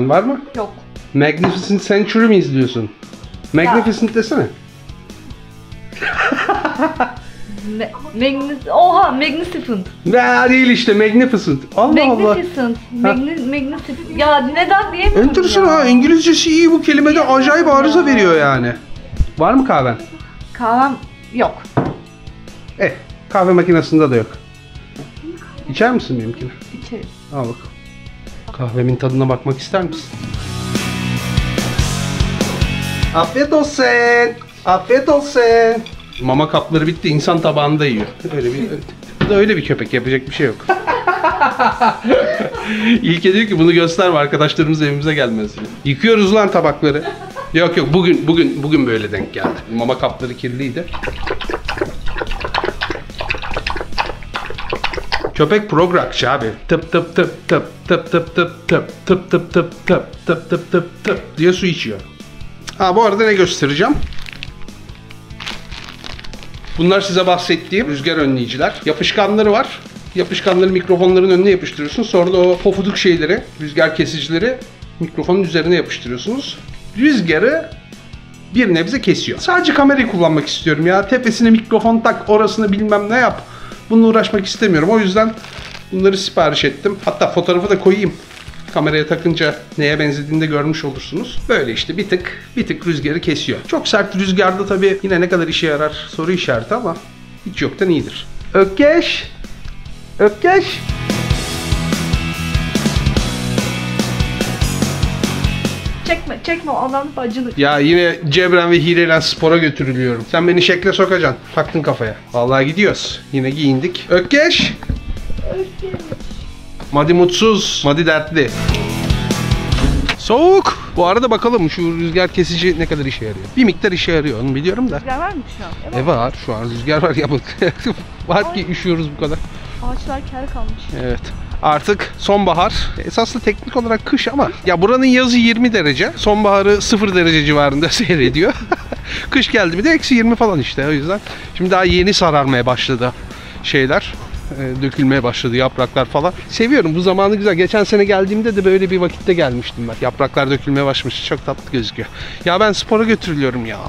falan var mı? Yok. Magnificent Century mi izliyorsun? Magnificent desene. Magnificent. Ne değil işte Magnificent. Allah Allah. Magnificent. Ya neden diyemiyorum Enteresan ya. ha. İngilizcesi iyi, bu kelimede acayip arıza veriyor yani. Var mı kahven? Kahvem yok. Kahve makinesinde de yok. İçer misin benimkini? İçerim. Al bakalım. Kahvemin tadına bakmak ister misin? Afiyet olsun. Afiyet olsun. Mama kapları bitti. İnsan tabağında yiyor. Bu da öyle bir köpek. Yapacak bir şey yok. İlke diyor ki bunu gösterme, arkadaşlarımız evimize gelmez diyor. Yıkıyoruz lan tabakları. Yok bugün böyle denk geldi. Mama kapları kirliydi. Köpek prograkçı abi. Tıp tıp tıp tıp tıp tıp tıp tıp tıp tıp tıp tıp tıp tıp tıp tıp diye su içiyor. Ha, bu arada ne göstereceğim? Bunlar size bahsettiğim rüzgar önleyiciler. Yapışkanları var. Yapışkanları mikrofonların önüne yapıştırıyorsunuz. Sonra da o pofuduk şeyleri, rüzgar kesicileri mikrofonun üzerine yapıştırıyorsunuz. Rüzgarı bir nebze kesiyor. Sadece kamerayı kullanmak istiyorum ya. Tepesine mikrofon tak, orasını bilmem ne yap. Bununla uğraşmak istemiyorum. O yüzden bunları sipariş ettim. Hatta fotoğrafı da koyayım. Kameraya takınca neye benzediğini de görmüş olursunuz. Böyle işte bir tık rüzgarı kesiyor. Çok sert rüzgarda tabii yine ne kadar işe yarar soru işareti ama hiç yoktan iyidir. Ökkeş! Ökkeş! Çekme Allah'ın bacını. Ya yine cebren ve hileyle spora götürülüyorum. Sen beni şekle sokacaksın. Taktın kafaya. Vallahi gidiyoruz. Yine giyindik. Ökkeş! Madi mutsuz, Madi dertli. Soğuk. Bu arada bakalım şu rüzgar kesici ne kadar işe yarıyor. Bir miktar işe yarıyor, onu biliyorum da. Rüzgar var mı şu an? Var. Şu an rüzgar var ya. Var ki üşüyoruz bu kadar. Ağaçlar kel kalmış. Evet. Artık sonbahar. Esaslı teknik olarak kış ama ya buranın yazı 20 derece. Sonbaharı 0 derece civarında seyrediyor. Kış geldi bir de eksi 20 falan işte, o yüzden. Şimdi daha yeni sararmaya başladı şeyler. Dökülmeye başladı yapraklar falan. Seviyorum, bu zamanı güzel. Geçen sene geldiğimde de böyle bir vakitte gelmiştim ben. Yapraklar dökülmeye başlamış. Çok tatlı gözüküyor. Ya ben spora götürülüyorum ya.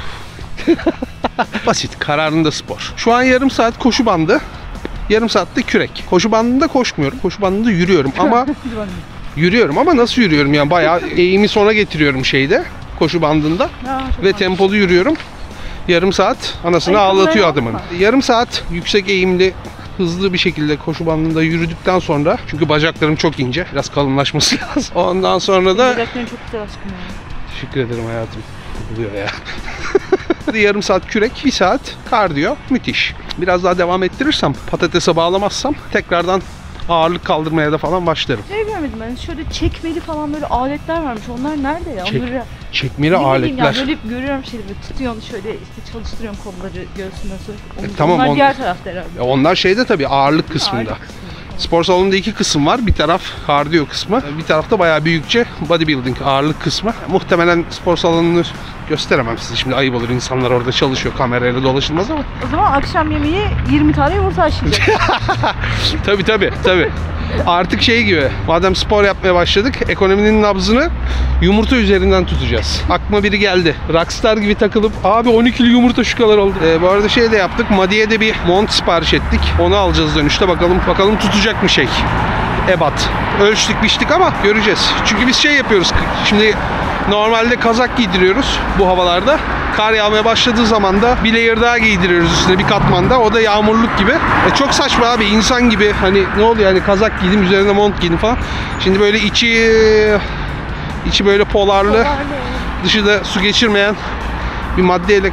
Basit, kararında spor. Şu an yarım saat koşu bandı. Yarım saatte kürek. Koşu bandında koşmuyorum. Koşu bandında yürüyorum ama nasıl yürüyorum yani, bayağı eğimi sona getiriyorum şeyde, koşu bandında ve tempolu yürüyorum. Yarım saat anasını ağlatıyor adamın. Yarım saat yüksek eğimli hızlı bir şekilde koşu bandında yürüdükten sonra, çünkü bacaklarım çok ince, biraz kalınlaşması lazım. Ondan sonra da Bacakların çok güzel aşkım ya. Teşekkür ederim hayatım. Oluyor ya. Yarım saat kürek, bir saat kardiyo. Müthiş. Biraz daha devam ettirirsem, patatese bağlamazsam tekrardan ağırlık kaldırmaya da falan başlarım. Ne görmedim ben. Şöyle çekmeli falan böyle aletler varmış. Onlar nerede ya? Onları Çekmeli aletler. Ya, böyle görüyorum şeyleri, böyle tutuyorsun şöyle, işte çalıştırıyorum kolları göğsünden sonra. Tamam, onlar diğer tarafta herhalde. Onlar şeyde tabii, ağırlık kısmında. Ağırlık kısmında. Spor salonunda iki kısım var. Bir taraf kardiyo kısmı. Bir tarafta bayağı büyükçe bodybuilding, ağırlık kısmı. Muhtemelen spor salonunu gösteremem size. Şimdi ayıp olur. İnsanlar orada çalışıyor. Kamerayla dolaşılmaz ama. O zaman akşam yemeği 20 tane yumurta haşlayacak. Tabii. Artık şey gibi, madem spor yapmaya başladık, ekonominin nabzını yumurta üzerinden tutacağız. Aklıma biri geldi. Rockstar gibi takılıp, abi 12'li yumurta şu kadar oldu. Bu arada şey de yaptık, Madi'ye de bir mont sipariş ettik. Onu alacağız dönüşte, bakalım tutacak mı şey. Ebat. Ölçtük biçtik ama göreceğiz. Çünkü biz şey yapıyoruz. Şimdi normalde kazak giydiriyoruz bu havalarda. Kar yağmaya başladığı zaman da bir layer daha giydiriyoruz üstüne, bir katmanda. O da yağmurluk gibi. Çok saçma abi, insan gibi. Hani ne oluyor yani, kazak giydim üzerine mont giydim falan. Şimdi böyle içi böyle polarlı, dışı da su geçirmeyen bir malzemeyle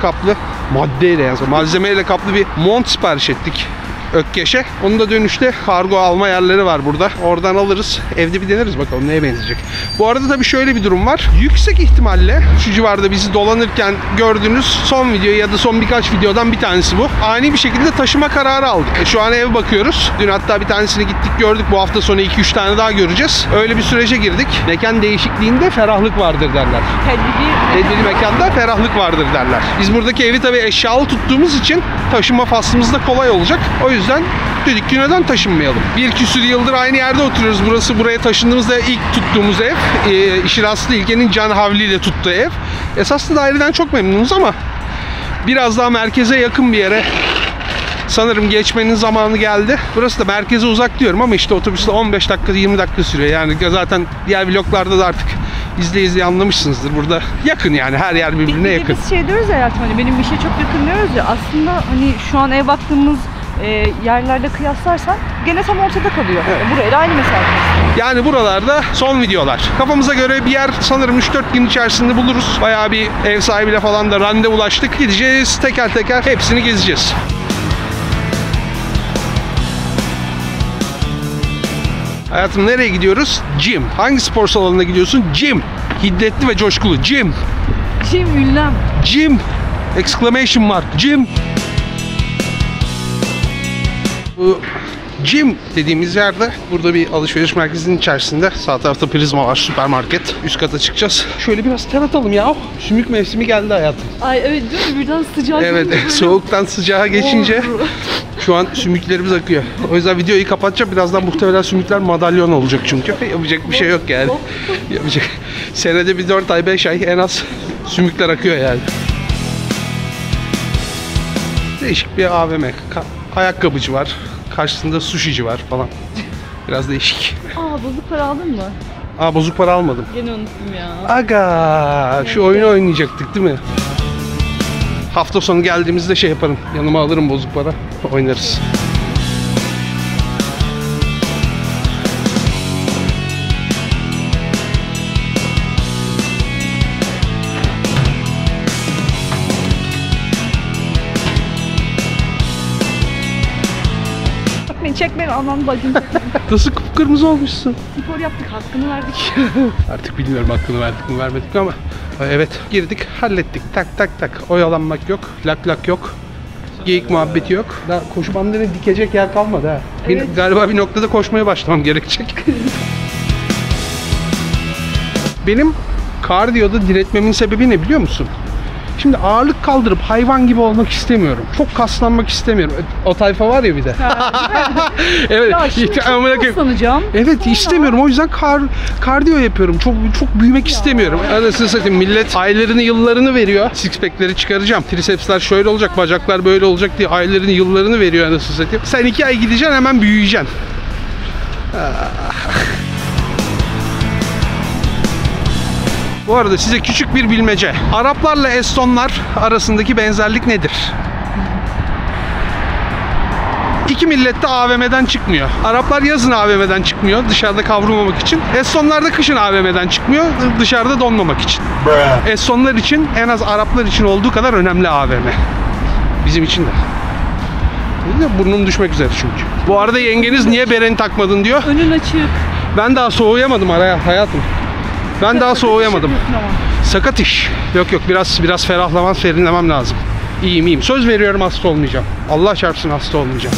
kaplı bir mont sipariş ettik Ökkeş'e. Onun da dönüşte kargo alma yerleri var burada. Oradan alırız. Evde bir deneriz bakalım neye benzeyecek. Bu arada tabii şöyle bir durum var. Yüksek ihtimalle şu civarda bizi dolanırken gördüğünüz son video ya da son birkaç videodan bir tanesi bu. Ani bir şekilde taşıma kararı aldık. Şu an ev bakıyoruz. Dün hatta bir tanesini gittik gördük. Bu hafta sonu 2-3 tane daha göreceğiz. Öyle bir sürece girdik. Mekan değişikliğinde ferahlık vardır derler. Tedbirli mekanda ferahlık vardır derler. Biz buradaki evi tabii eşyalı tuttuğumuz için taşıma faslımız da kolay olacak. O yüzden dedik ki neden taşınmayalım? Bir küsür yıldır aynı yerde oturuyoruz. Buraya taşındığımızda ilk tuttuğumuz ev. İşin aslı İlke'nin can havliyle tuttuğu ev. Esaslı daireden çok memnunuz ama biraz daha merkeze yakın bir yere sanırım geçmenin zamanı geldi. Burası da merkeze uzak diyorum ama işte otobüste 15 dakika 20 dakika sürüyor. Yani zaten diğer vloglarda da artık izleye anlamışsınızdır. Burada yakın yani, her yer birbirine yakın. Biz şey diyoruz ya hayatım, hani benim işe çok yakın diyoruz ya, aslında hani şu an ev baktığımız yerlerle kıyaslarsan gene tam ortada kalıyor. Evet. Buraya da aynı mesafe. Yani buralarda son videolar. Kafamıza göre bir yer sanırım 3-4 gün içerisinde buluruz. Bayağı bir ev sahibiyle falan da randevulaştık. Gideceğiz teker teker hepsini gezeceğiz. Hayatım nereye gidiyoruz? Gym. Hangi spor salonuna gidiyorsun? Gym. Hiddetli ve coşkulu. Gym. Gym ünlem. Gym. Exclamation mark. Gym. Bu Gym dediğimiz yerde, burada bir alışveriş merkezinin içerisinde, sağ tarafta Prizma var, süpermarket. Üst kata çıkacağız. Şöyle biraz ter atalım ya. Sümük mevsimi geldi hayatım. Ay evet, değil mi? Birden sıcağa Evet, soğuktan sıcağa geçince şu an sümüklerimiz akıyor. O yüzden videoyu kapatacağım. Birazdan muhtemelen sümükler madalyon olacak çünkü. Yapacak bir şey yok yani. Yapacak. Senede bir 4 ay 5 ay en az sümükler akıyor yani. Değişik bir AVM. Ayakkabıcı var. Karşısında sushici var falan. Biraz değişik. Bozuk para aldın mı? Bozuk para almadım. Gene unuttum ya. Aga, şu oyunu oynayacaktık değil mi? Hafta sonu geldiğimizde şey yaparım. Yanıma alırım bozuk para. Oynarız. Çek beni anam bacım. Nasıl kıpkırmızı olmuşsun? Spor yaptık, hakkını verdik. Artık bilmiyorum hakkını verdik mi vermedik mi ama evet, girdik hallettik, tak tak tak, oyalanmak yok, lak lak yok, geyik muhabbeti yok. Daha koşu bandını dikecek yer kalmadı ha. Evet. Galiba bir noktada koşmaya başlamam gerekecek. Benim kardiyoda diretmemin sebebi ne biliyor musun? Şimdi ağırlık kaldırıp hayvan gibi olmak istemiyorum. Çok kaslanmak istemiyorum. O tayfa var ya bir de. Evet. Ya şimdi çok kaslanacağım. Evet, istemiyorum. O yüzden kardiyo yapıyorum. Çok büyümek istemiyorum. Anasını satayım, millet aylarını yıllarını veriyor. Six pack'leri çıkaracağım. Tricepsler şöyle olacak, bacaklar böyle olacak diye aylarını yıllarını veriyor anasını satayım. Sen 2 ay gideceksin, hemen büyüyeceksin. Bu arada size küçük bir bilmece. Araplarla Estonlar arasındaki benzerlik nedir? İki millet de AVM'den çıkmıyor. Araplar yazın AVM'den çıkmıyor dışarıda kavrulmamak için. Estonlar da kışın AVM'den çıkmıyor dışarıda donmamak için. Estonlar için en az Araplar için olduğu kadar önemli AVM. Bizim için de. Burnum düşmek üzere çünkü. Bu arada yengeniz niye bereni takmadın diyor. Önün açık. Ben daha soğuyamadım hayatım. Ben daha soğuyamadım. Sakat iş. Yok biraz ferahlaman, serinlemem lazım. İyiyim. Söz veriyorum hasta olmayacağım. Allah çarpsın hasta olmayacağım.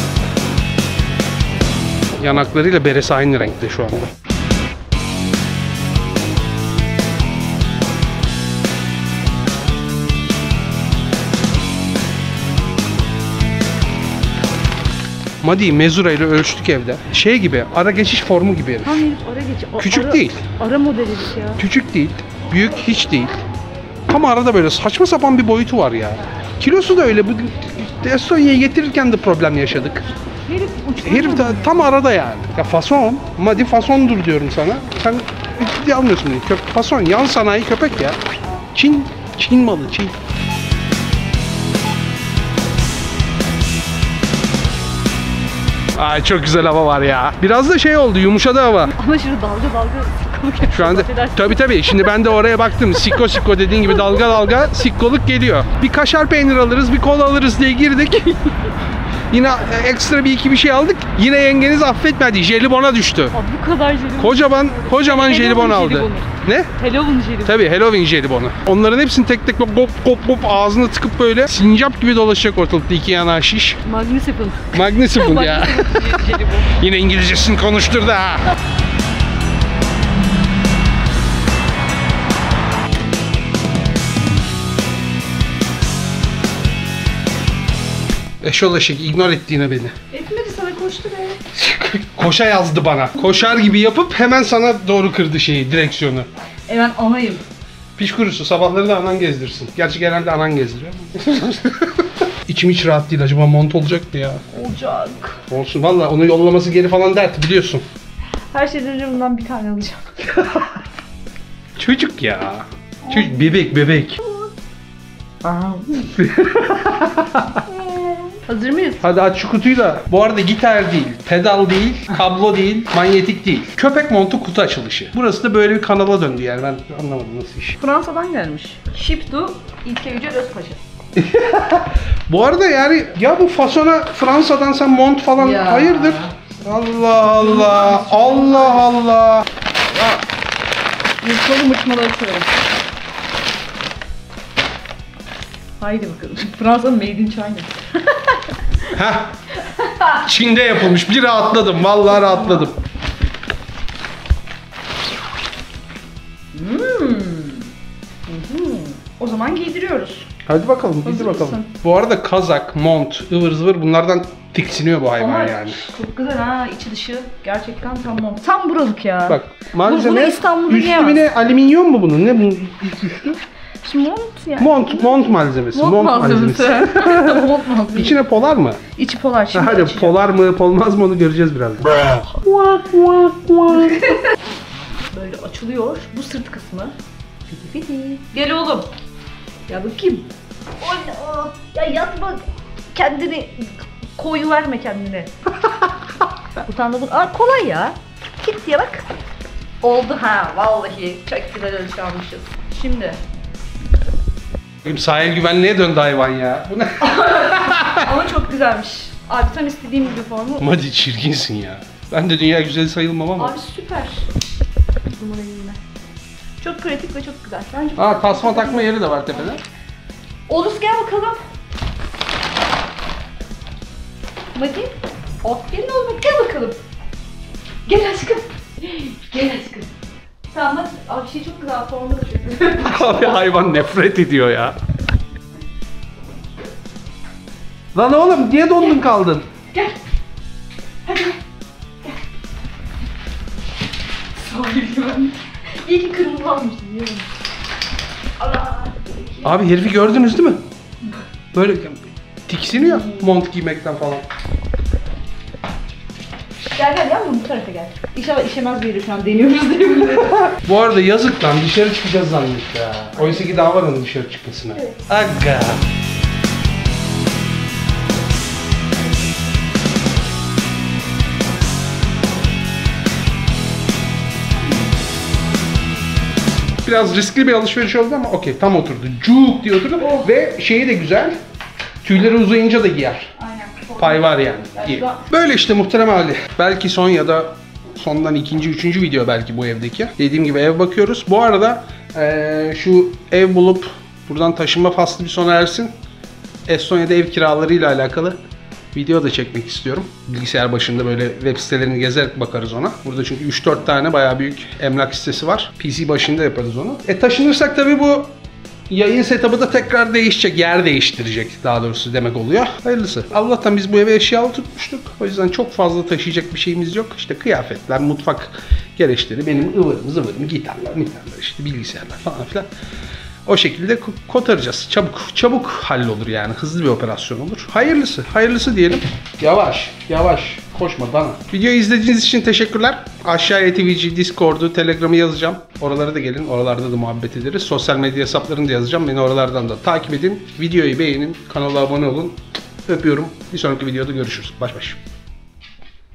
Yanaklarıyla beresi aynı renkte şu anda. Madi mezura ile ölçtük evde. Şey gibi, ara geçiş formu gibi herif. Tam herif ara geçiş. Küçük değil. Ara modeli ya. Küçük değil. Büyük hiç değil. Tam arada böyle saçma sapan bir boyutu var ya. Kilosu da öyle. Bu Estonya'ya getirirken de problem yaşadık. Herif de tam arada yani. Ya fason. Madi fasondur diyorum sana. Sen ciddi almıyorsun beni. Fason. Yan sanayi köpek ya. Çin malı. Çin. Ay çok güzel hava var ya. Biraz da şey oldu, yumuşadı hava. Ama şimdi dalga Şu anda tabii şimdi ben de oraya baktım. Sikko dediğin gibi dalga sikkoluk geliyor. Bir kaşar peynir alırız, bir kola alırız diye girdik. Yine ekstra bir şey aldık. Yine yengeniz affetmedi. Jelibona düştü. Abi bu kadar jelibon. Kocaman jelibon aldı. Jelibonu. Ne? Halloween jelibonu. Tabii Halloween jelibonu. Onların hepsini tek tek gop ağzına tıkıp böyle sincap gibi dolaşacak ortalıkta, iki yana şiş. Magnificent ya. Yine İngilizcesini konuşturdu ha. Eşol eşek ignore etti yine beni. Etmedi, sana koştu be. Koşa yazdı bana. Koşar gibi yapıp hemen sana doğru kırdı direksiyonu. Ben anayım. Piş kurusu, sabahları da anan gezdirsin. Gerçi genelde anan gezdiriyor. İçim hiç rahat değil. Acaba mont olacak mı ya? Olacak. Olsun. Valla onu yollaması geri falan dert, biliyorsun. Her şeyden önce bundan bir tane alacağım. Çocuk ya. Çocuk, bebek. Hazır mıyız? Hadi aç şu kutuyu da. Bu arada gitar değil, pedal değil, kablo değil, manyetik değil. Köpek montu kutu açılışı. Burası da böyle bir kanala döndü yani. Ben anlamadım nasıl iş. Fransa'dan gelmiş. Ship to İlke Yücel Özpaşa. Bu arada yani ya bu fasona Fransa'dan sen mont falan Ya. hayırdır? Allah Allah. Allah Allah. Mırtmalı mırtmalı açıyorum. Haydi bakalım. Fransa made in China. Heh. Çin'de yapılmış. Bir rahatladım. Vallahi rahatladım. O zaman giydiriyoruz. Hadi bakalım. Hazır Hadi bakalım. mısın? Bu arada kazak, mont, ıvır zıvır bunlardan tiksiniyor bu hayvan Ama yani. çok güzel ha, içi dışı gerçekten tamam. Tam buralık ya. Bak malzeme bunu İstanbul'da üstü yiyemez. bir ne alüminyum mu bunun? Ne bunun üstü? Şimdi mont yani. Mont malzemesi. Mont malzemesi. Mont malzemesi. İçine polar mı? İçi polar şimdi. Hadi açacağım. polar mı polmaz mı onu göreceğiz birazdan. Böyle açılıyor. Bu sırt kısmı. Fiti fiti. Gel oğlum. Ya bakayım. Oyna. Ya yatma. Kendini koyu verme kendine. Utandırdın. Aa kolay ya. Git diye bak. Oldu ha. Vallahi çok güzel ölçü almışız. Şimdi. Benim sahil güvenliğe döndü hayvan ya. Bu ne? Ama çok güzelmiş. Abi tam istediğim gibi formu. Hadi çirkinsin ya. Ben de dünya güzeli sayılmam ama. Abi süper. Bunun elinde. Çok pratik ve çok güzel. Bence Aa tasma takma yeri de var tepede. Olus gel bakalım. Hadi. Aferin oğlum gel bakalım. Gel aşkım. Gel aşkım. Tamam hadi. Abi şey çok güzel formu da çok güzel. Abi hayvan nefret ediyor ya. Lan oğlum niye dondun kaldın? Gel. Hadi gel. Gel. Sahil güvenlik. İyi ki kırmızı almıştım biliyor musun? Allah. Abi herifi gördünüz değil mi? Böyle tiksiniyor mont giymekten falan. Gel yavrum bu tarafa gel. İnşallah işemez bir yeri şu an deniyoruz değil mi? Bu arada yazık lan dışarı çıkacağız zannetti ya. Oysa ki daha var onun dışarı çıkmasına. Evet. Aga. Biraz riskli bir alışveriş oldu ama okey tam oturdu. Cuk diye oturdu ve şeyi de güzel. Tüyleri uzayınca da giyer. Aynen. Pay var yani. İyi. Böyle işte muhterem hali. Belki son ya da sondan ikinci, üçüncü video belki bu evdeki. Dediğim gibi ev bakıyoruz. Bu arada şu ev bulup buradan taşınma faslı bir sona ersin. Estonya'da ev kiralarıyla alakalı video da çekmek istiyorum. Bilgisayar başında böyle web sitelerini gezerek bakarız ona. Burada çünkü 3-4 tane bayağı büyük emlak sitesi var. PC başında yaparız onu. Taşınırsak tabii bu yayın setup'ı da tekrar değişecek, yer değiştirecek daha doğrusu demek oluyor. Hayırlısı. Allah'tan biz bu eve eşyalı tutmuştuk. O yüzden çok fazla taşıyacak bir şeyimiz yok. İşte kıyafetler, mutfak gereçleri, benim ıvırım zıvırım, gitarlar, işte bilgisayarlar falan filan. O şekilde kotaracağız. Çabuk hallolur yani. Hızlı bir operasyon olur. Hayırlısı diyelim. Yavaş. Koşma dana. Videoyu izlediğiniz için teşekkürler. Aşağıya Twitch'i, Discord'u, Telegram'ı yazacağım. Oralara da gelin. Oralarda da muhabbet ederiz. Sosyal medya hesaplarını da yazacağım. Beni oralardan da takip edin. Videoyu beğenin. Kanala abone olun. Öpüyorum. Bir sonraki videoda görüşürüz. Baş baş.